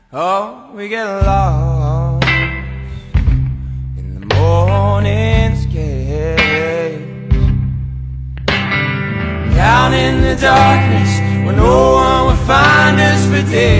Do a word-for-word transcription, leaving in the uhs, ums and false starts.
Oh, we get lost in the morning skies, down in the darkness where no one will find us for days.